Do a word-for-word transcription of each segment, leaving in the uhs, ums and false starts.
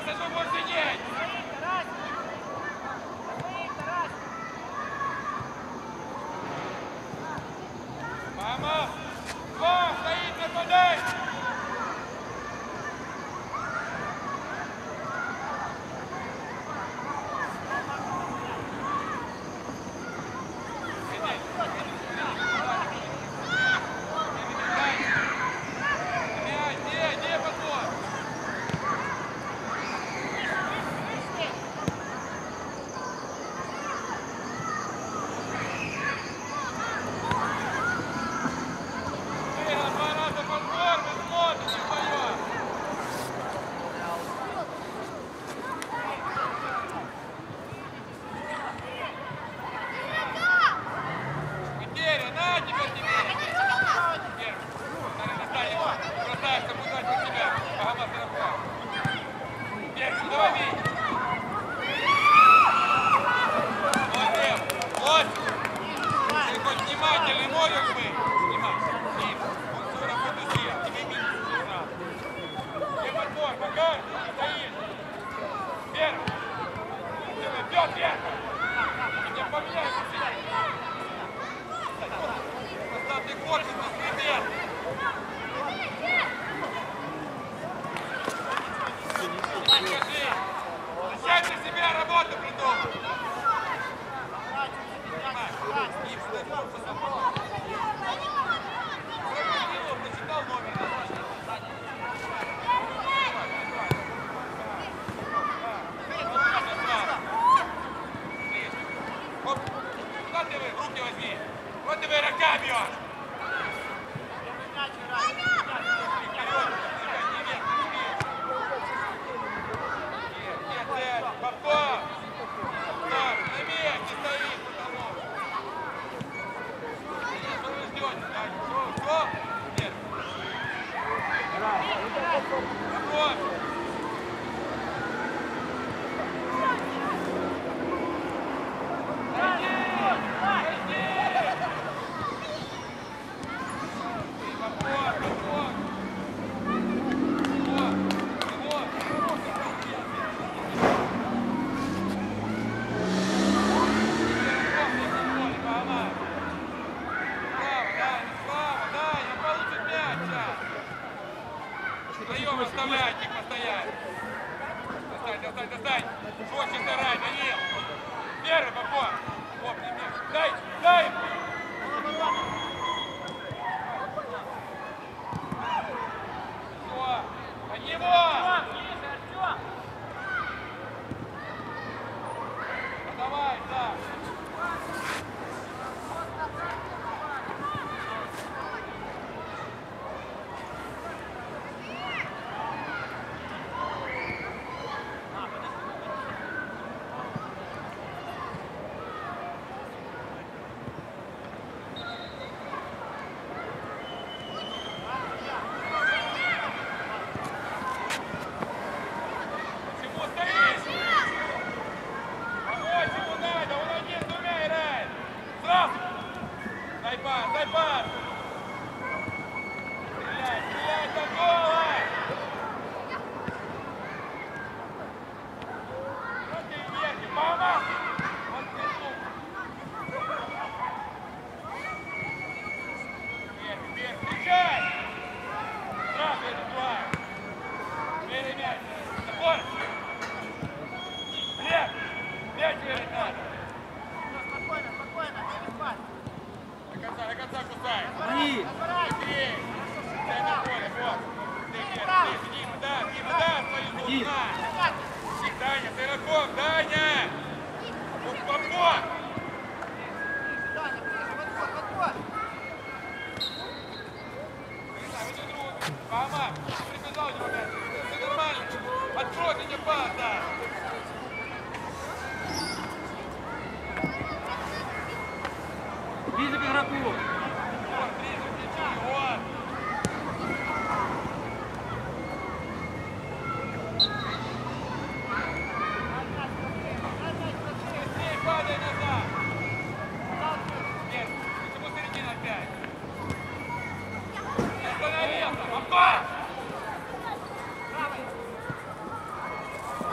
Давай,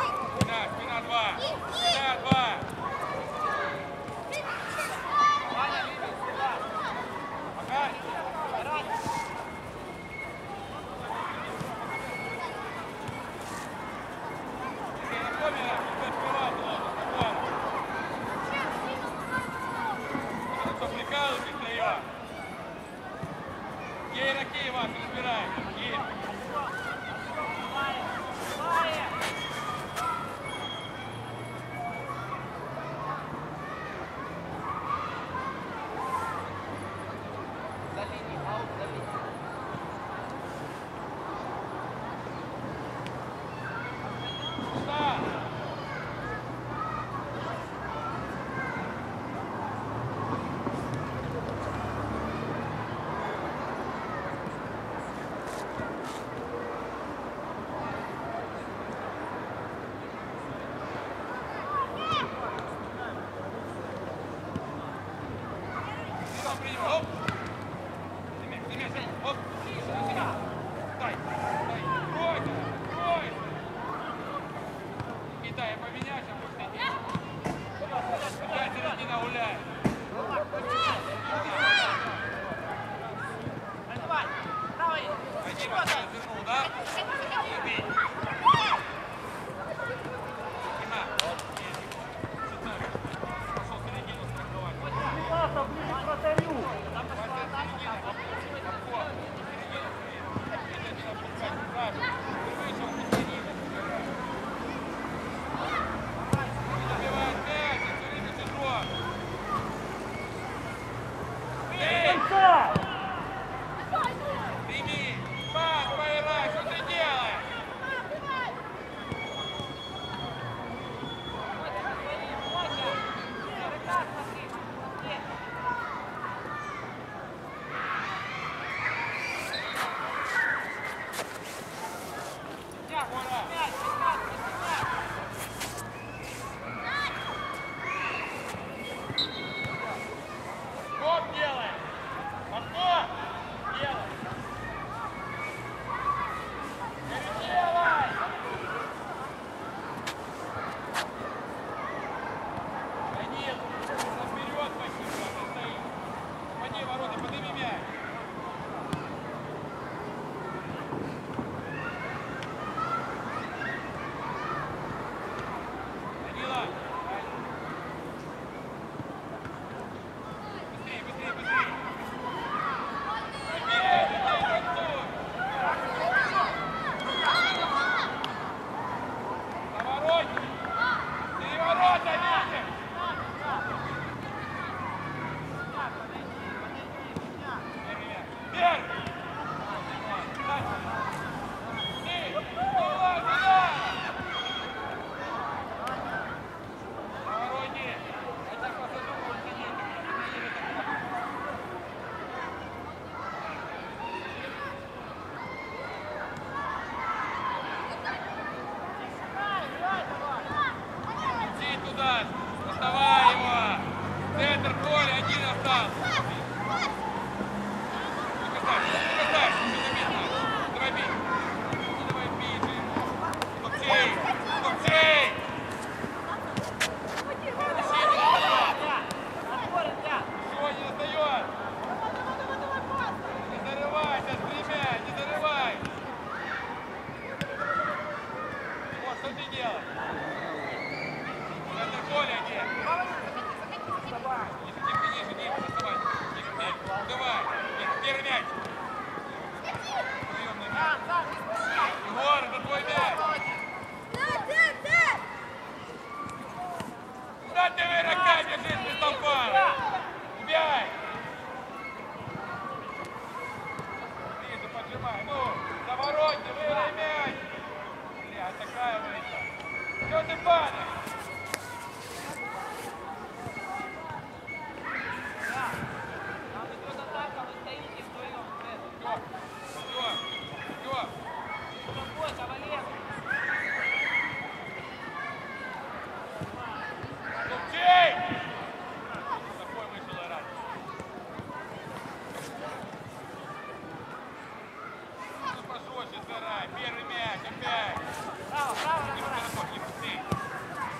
Первый мяч, опять! Право, право, право!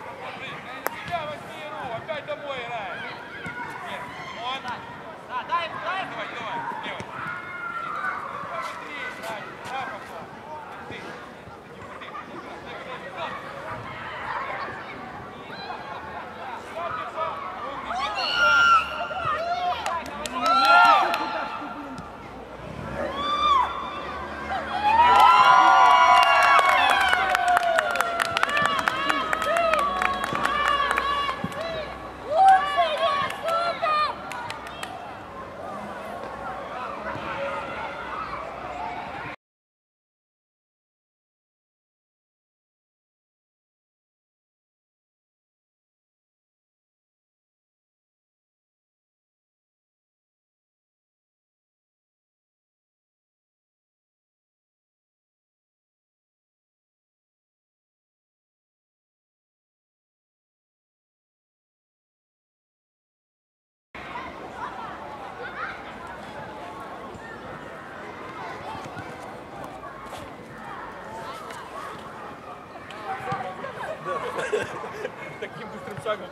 шагом.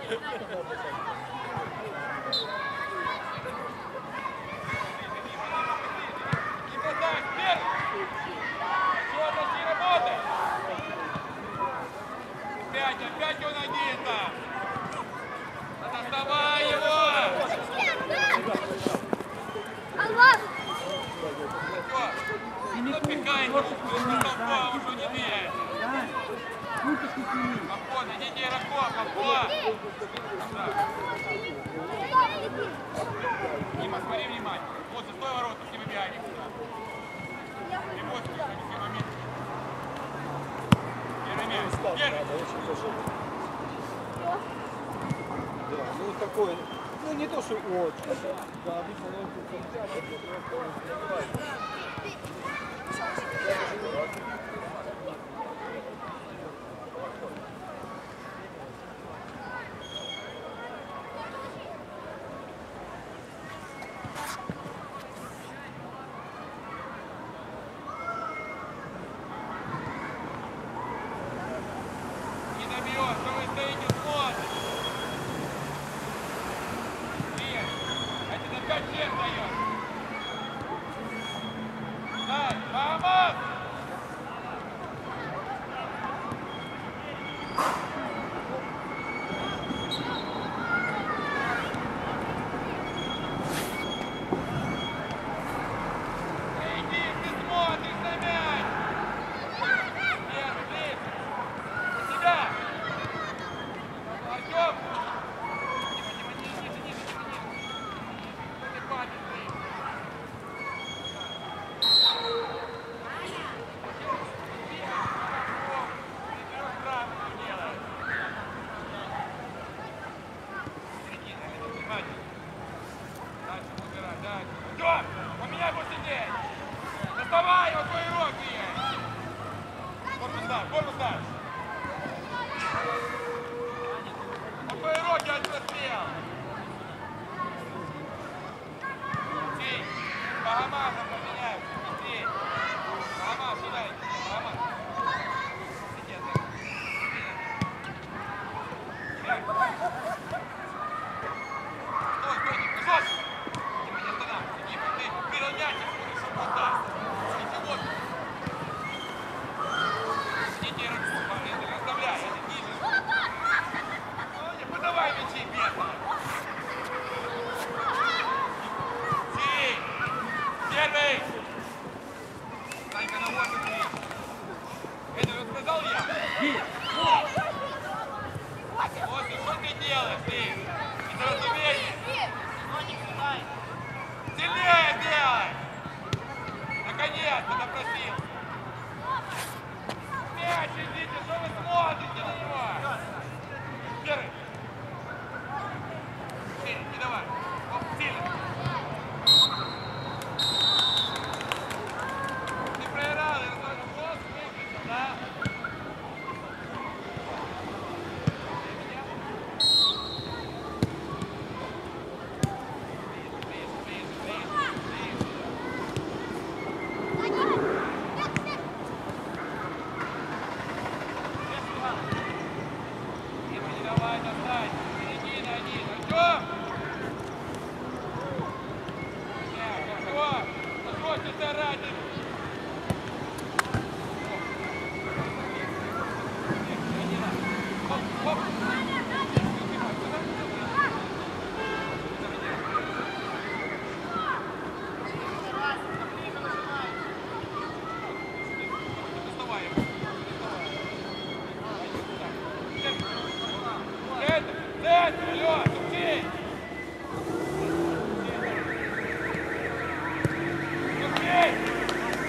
Опять, опять он один там. Доставай его! Запекай его, он уже не бьет. Попон, идите, Ираков, Попон! Дима, смотри внимательно. Вот, стой ворот, не выбегай никуда. Ремонт, не момент. Первый мяч. Первый. Да, ну такой, ну не то, что очень. Да, обычно он тут Не добьет, что вы стоите, смотрите. Нет, это опять всем дает. Дай, вамос! Иди, ты смотришь на мяч! Первый, ближе! На себя! Артем! Дима, Дима, ниже, ниже, ниже, ниже! Ты падаешь, блин! Артем, поменяй посидеть! Доставай его, твои руки! Корпус дай, корпус дай! Он твои руки отверстел! Ти, Багамазом поменяйся, Ти! Багамаз, сюда иди, Багамаз! Сиди, стой, стой, не пожалуйста! Дима, не останавливайся, Дима, ты перелнячишь, будешь шутка! Ничего! Сидите, расставляй, это ниже! Ну, не подавай мячи, бедно! Ти! Первый! Санька, на вот иди! Это вот сказал я? Вот, что ты делаешь, ты? Недоразумение! Сильнее делай! Наконец-то допросил! Мяч, идите, что вы смотрите на него? Первый! Сильно, не давай! Оп, сильно! Ты проиграл, я разложу голос, выключил, да? Давай, достань! Середина один! Артем! Артем! Позвольте стараться! Хоп, хоп! Доставай его! Центр, Лёш, учи! Успей!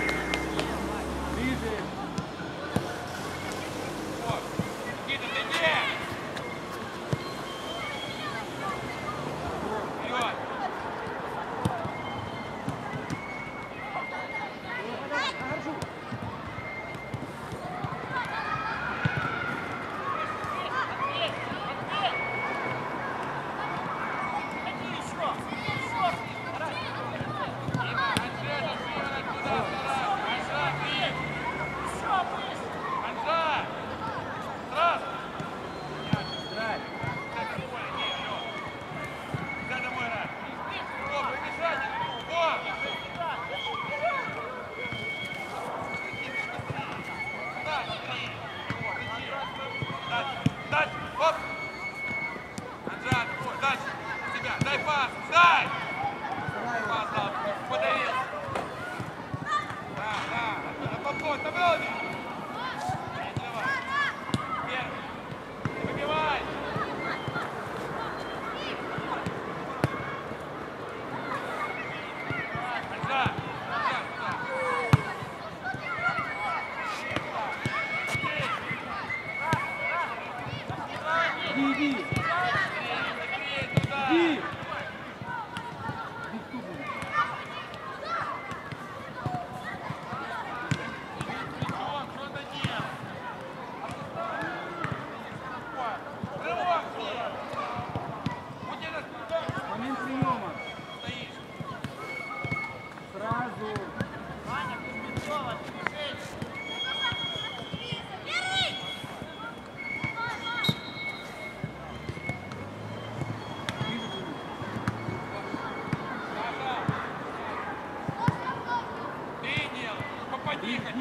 Жми хотя.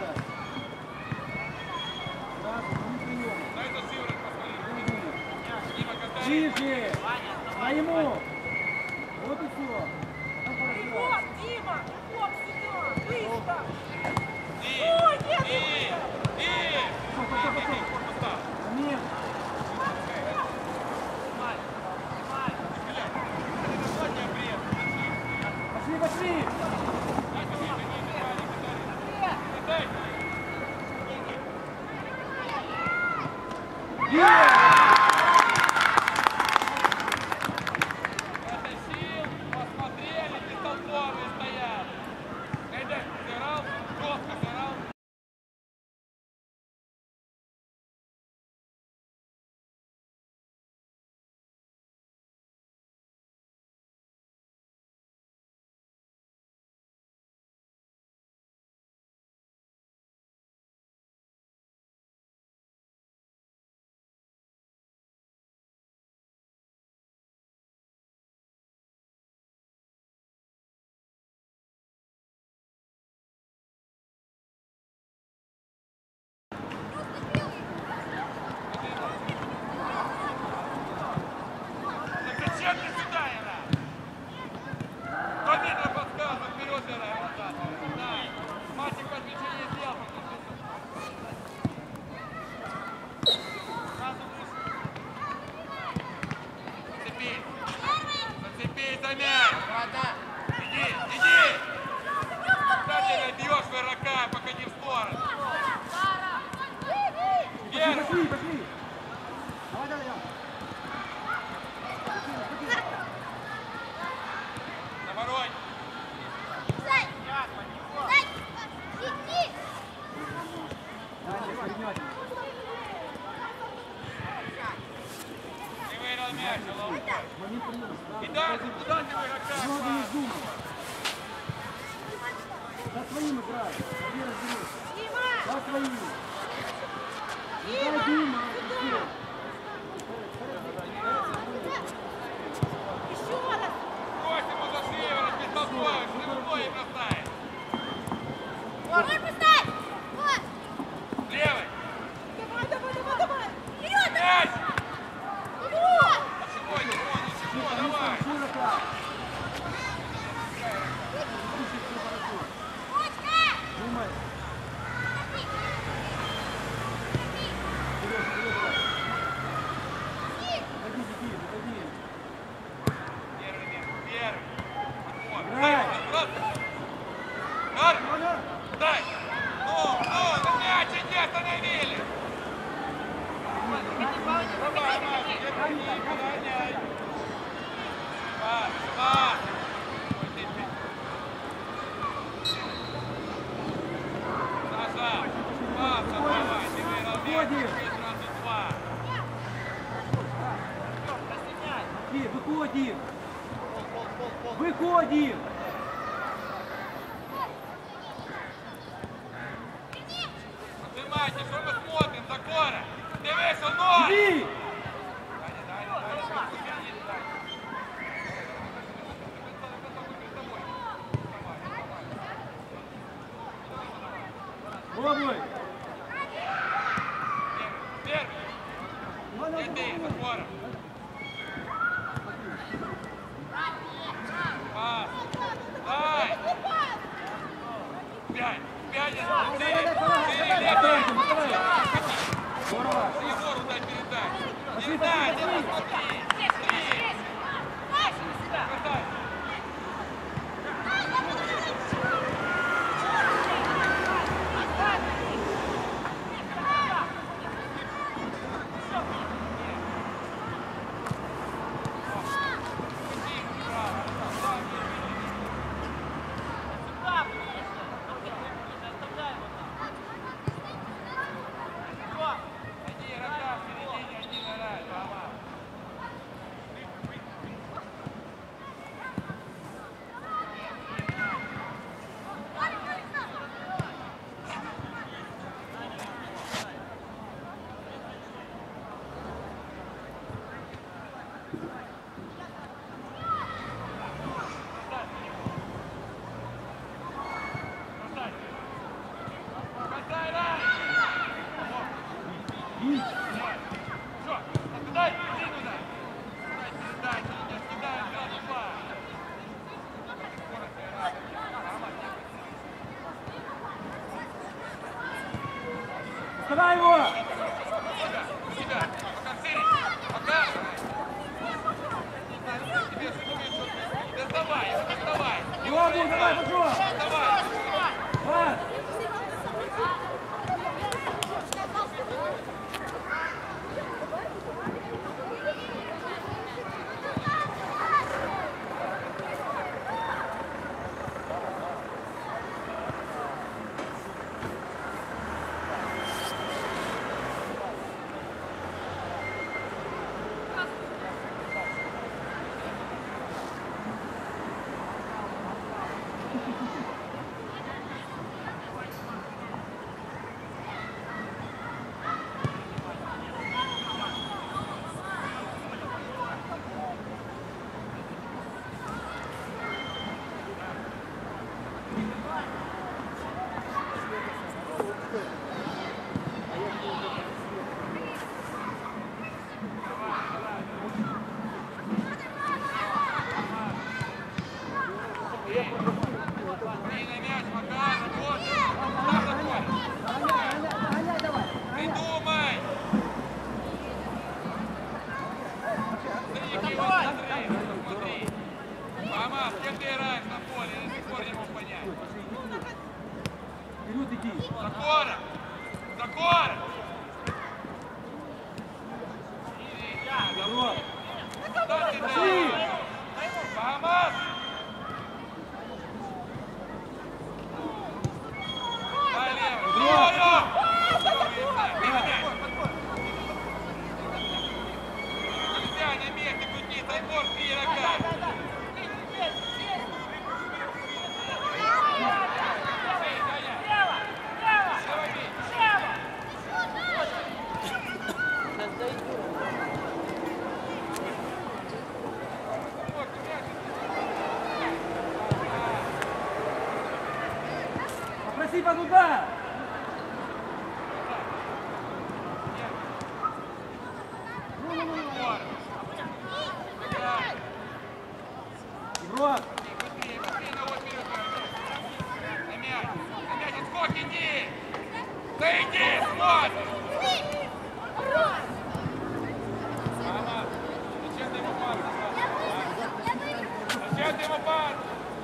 Дай это сыворот посмотри. Дима, катай. Ближе! А ему! Вот и все. Вот, Дима! Вот сюда! Быстро! И, Ой, и, нет! и, и. Корпус стал. Нет. Пошли, пошли! Протащил, посмотрели, бестолковые стоят. Гайдай, сыграл, жестко сыграл. Зачем ты сюда, Ира? Сто метров подсказывай, вперед, Ира, вот так. Да. Мальчик подключение сделал. Сразу выше. Зацепись. Зацепись за мяч. Иди, иди. Куда ты набьешь игрока, пока не в сторону? Вверх. Пошли, пошли! Давай, давай, давай! Наворот. Дальше, внимательно. Ты выиграл мяч, Алло. Момент приема. И дальше, куда ты в игрока? Много не думай. За своим играй. Иди разберись. За своим. Играй, Дима. Брось ему за шею, бестолковый, что ты рукой не бросаешь. Левый. Давай, давай, давай, давай! Вперед! Мяч. Вперед! Ничего, ничего, ничего, давай. Широко. Думай. Вперед, вперед, давай. Заходи, заходи, заходи. Первый мяч, первый. Вот. Играй. Дай, брат. Дар. Дай. Ну, ну, на мяч иди, остановили. Давай, Маш, держи, подгоняй. Пас, пас. Ой, ты, ты. Саша, пас, давай, ты выиграл мяч, ты сразу два. Матвей, выходим. Выходим. Нажимайте, что мы смотрим, Закора? Дивись, у ноль! Иди. Пробуй. Первый. Иди, Закора. Пас. Дай. Пять. Пять. Четыре. Здорово. Егору дай передай. Передай, не посмотри. Три. Хватай. Иди, игрока в середине, один играет, мама. Вставай его! Тебя, пока цели, пока. Тебе что-то доставай, доставай. Иван, давай, пошел! Давай. Пас! Вперед иди! Закора! Закора! Здорово! Пошли! Хамас! Нельзя на месте крутить, Таймор, три рога! Попроси под удар! Игрок! Быстрее, быстрее, на вот вперед! На мяч! На мяч, отскок, иди! Да иди, смотри! Мама, зачем ты ему пас? Зачем ты ему пас?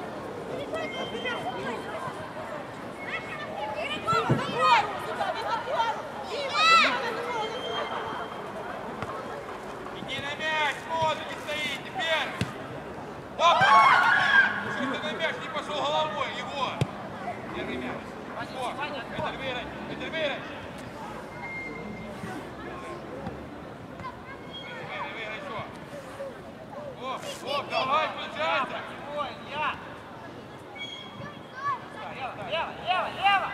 Иди на мяч, смотри, не стоит, теперь! Оп! Чуть ты на мяч не пошел головой, его! Держи мяч. О, Петр Вырой, Петр Вырой! Вырой, Вырой, еще! Оп, оп, давай, включайся! Лево, лево, лево!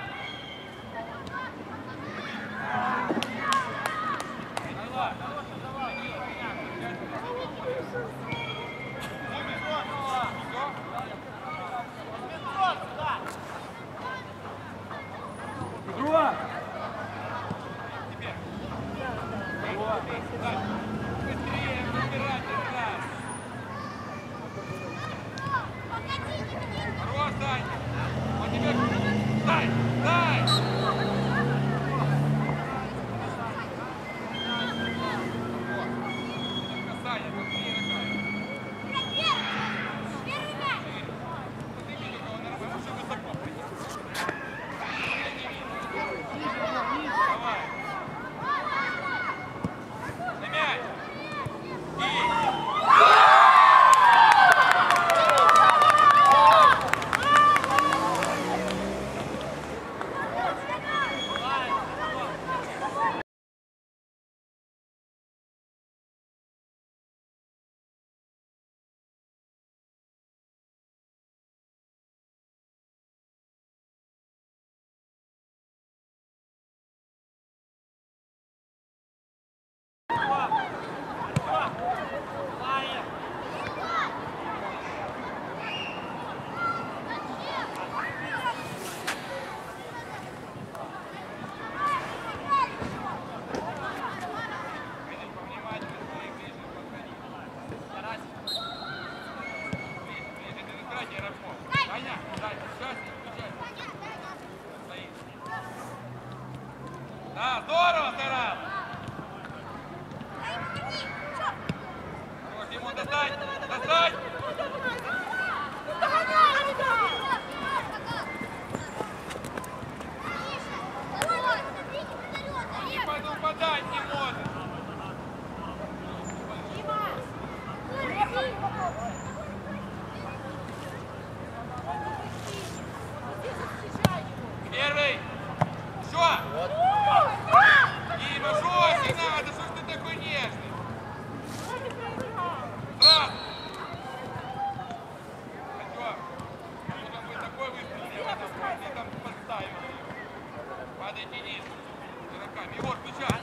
Игрок! Быстрее, разбирайте, раз! Да, здорово, Тарас! Хорош, Димон, достань! Достань! Не пойду подать не может! Первый! Все! Дима, жестик надо, что ж ты такой нежный? Здравствуй! Артем, ну там вы такой выстрелили, а там, ты там подставили. Падайте низ. Игроками. Егор, включай!